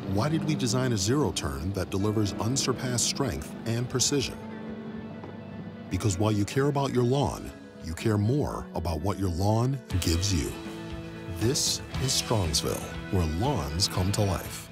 Why did we design a zero-turn that delivers unsurpassed strength and precision? Because while you care about your lawn, you care more about what your lawn gives you. This is Strongsville, where lawns come to life.